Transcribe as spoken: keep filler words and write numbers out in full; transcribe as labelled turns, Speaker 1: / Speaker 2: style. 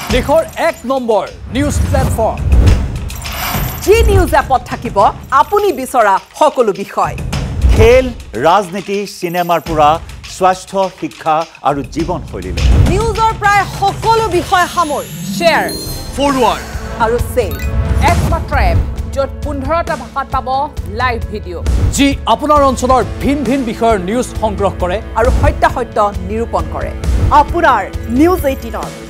Speaker 1: দেশৰ এক number news platform
Speaker 2: Zee news এপত থাকিব আপুনি বিচৰা সকলো বিষয়
Speaker 3: খেল ৰাজনীতি সিনেমাৰ পৰা স্বাস্থ্য শিক্ষা আৰু জীৱনশৈলীলৈ
Speaker 2: নিউজৰ প্ৰায় সকলো বিষয় সামৰি শ্বেয়াৰ
Speaker 1: ফৰৱাৰ্ড
Speaker 2: আৰু সেভ একমাত্ৰ এপ য'ত পোন্ধৰটা ভাষাত পাব লাইভ ভিডিঅ'
Speaker 1: যি আপোনাৰ অঞ্চলৰ ভিন ভিন বিষয়ৰ নিউজ সংগ্ৰহ কৰে
Speaker 2: আৰু সত্যাসত্য নিৰূপণ কৰে আপোনাৰ নিউজ এইটিনত